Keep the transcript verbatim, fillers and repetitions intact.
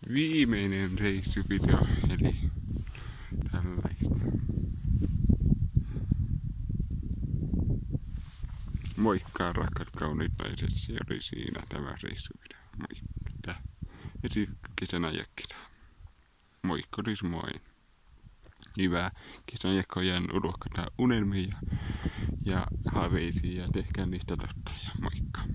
Viimeinen reissuvideo, eli tällaista. Moikka rakkaat kauniit naiset, se oli siinä tämä reissuvideo. Moikka. Ja sitten kesän ajakkina. Moikkoris moi. Hyvää kesän ajakkoa jään unohkata unelmia ja haaveisiin ja tehkää niistä totta ja moikka.